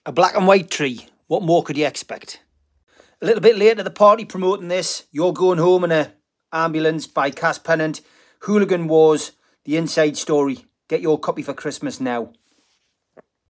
A black and white tree. What more could you expect? A little bit late to the party promoting this. You're Going Home in a Ambulance by Cass Pennant. Hooligan Wars, the inside story. Get your copy for Christmas now.